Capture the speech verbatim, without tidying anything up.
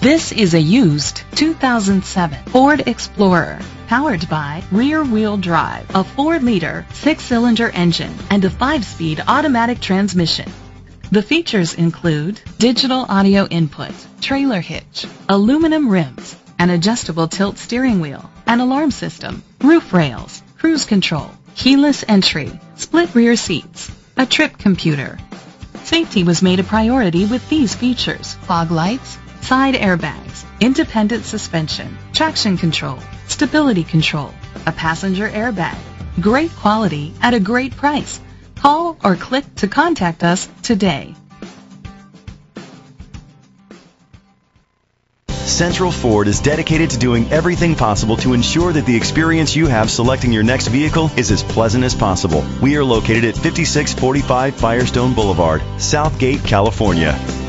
This is a used two thousand seven Ford Explorer, powered by rear-wheel drive, a four liter, six-cylinder engine, and a five-speed automatic transmission. The features include digital audio input, trailer hitch, aluminum rims, an adjustable tilt steering wheel, an alarm system, roof rails, cruise control, keyless entry, split rear seats, a trip computer. Safety was made a priority with these features: fog lights, side airbags, independent suspension, traction control, stability control, a passenger airbag. Great quality at a great price. Call or click to contact us today. Central Ford is dedicated to doing everything possible to ensure that the experience you have selecting your next vehicle is as pleasant as possible. We are located at fifty-six forty-five Firestone Boulevard, Southgate, California.